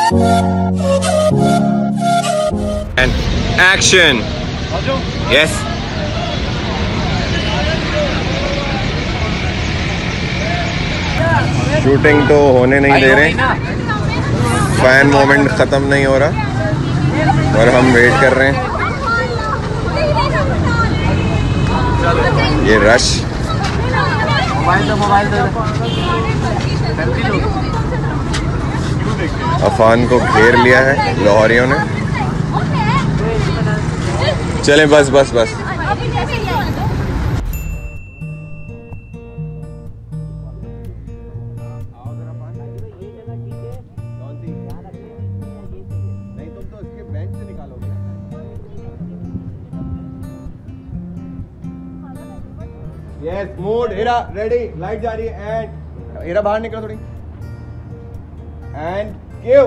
And action. Yes. Shooting तो होने नहीं दे रहे, फैन मोमेंट खत्म नहीं हो रहा और हम वेट कर रहे हैं। ये रश, अफान को घेर लिया है लाहौरियों ने। चलें बस बस बस। यस मूड हीरा रेडी, लाइट जा रही है एंड हीरा बाहर निकलो थोड़ी एंड क्यू।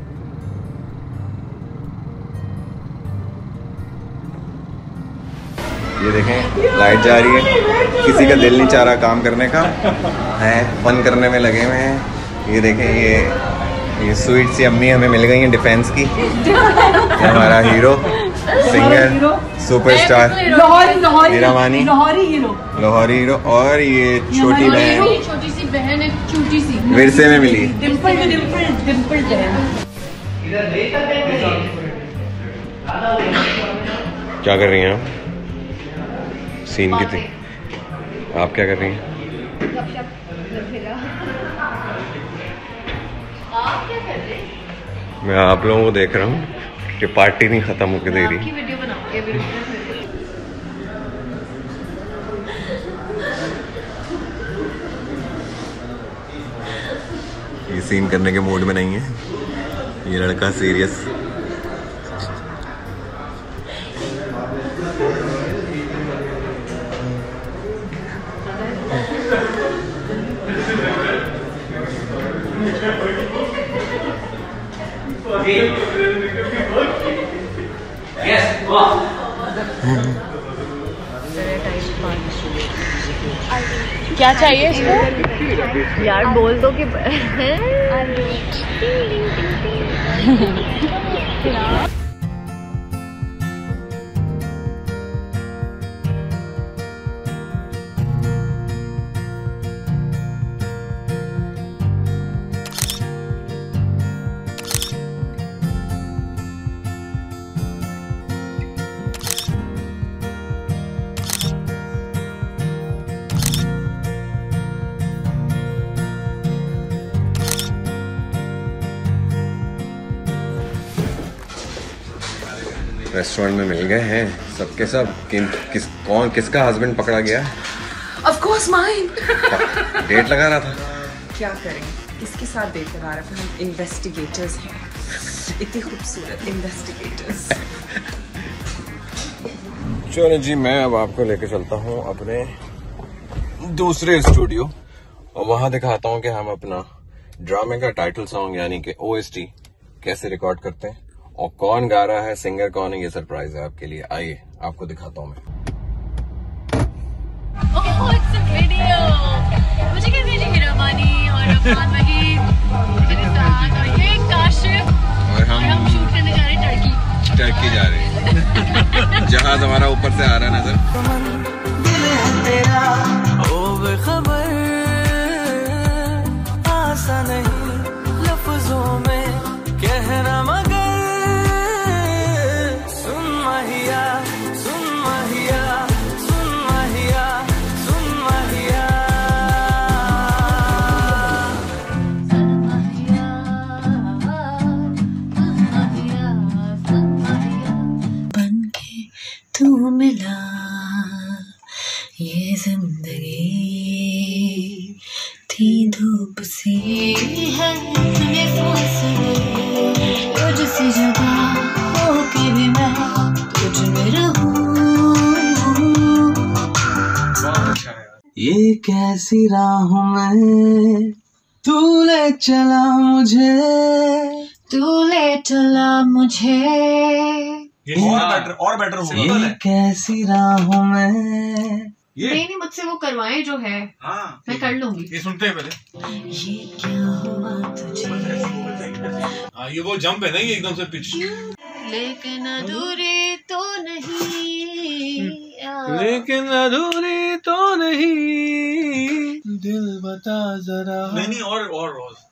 ये देखें लाइट जा रही है, किसी का दिल नहीं चाह रहा काम करने का है, फन करने में लगे हुए हैं। ये देखें ये स्वीट सी अम्मी हमें मिल गई हैं डिफेंस की। हमारा हीरो सिंगर सुपरस्टार हीरामानी, लाहौरी हीरो, और ये छोटी बहन, छोटी सी बहन है, छोटी सी विरसे में मिली डिम्पल बहन। क्या कर रही हैं आप? सीन की थी, आप क्या कर रही हैं? मैं आप लोगों को देख रहा हूँ कि पार्टी नहीं खत्म होकर दे रही। ये सीन करने के मूड में नहीं है, ये लड़का सीरियस। क्या चाहिए इसको? यार बोल दो कि रेस्टोरेंट में मिल गए हैं सबके सब। किसका हस्बैंड पकड़ा गया? Of course mine. डेट लगा रहा था। क्या करें, किसके साथ डेट लगा रहा था? हम इन्वेस्टिगेटर्स हैं, इतनी खूबसूरत इन्वेस्टिगेटर्स। चलो जी, मैं अब आपको लेके चलता हूँ अपने दूसरे स्टूडियो और वहां दिखाता हूँ कि हम अपना ड्रामे का टाइटल सॉन्ग यानी कि OST कैसे रिकॉर्ड करते हैं और कौन गा रहा है, सिंगर कौन है, ये सरप्राइज है आपके लिए। आइए आपको दिखाता हूँ मैं। मुझे कहते हैं हीरामानी और अफान वहीद मेरे साथ, और ये काशिफ, और हम शूट करने जा रहे हैं टर्की जा रहे हैं। जहाज हमारा ऊपर से आ रहा है नजर। आसा नहीं लफ्जों में कहना, मगर सुन महिया, सुन महिया, सुन महिया, सुन महिया। बनके तू मिला ये जिंदगी थी धूप सी है, ये फासले तुझ सी जगह हो के भी मैं तुझ में रहूं। ये कैसी राहों में तू ले चला मुझे, तू ले चला मुझे। और बेटर होगा। ये कैसी राहों में, नहीं मुझसे वो करवाएं जो है। हाँ मैं कर लूंगी। ये सुनते हैं पहले। ये क्या हुआ तुझे, हाँ ये वो जंप है ना, ये एकदम से पिच। लेकिन अधूरी तो नहीं, लेकिन अधूरी तो नहीं, दिल बता जरा। नहीं और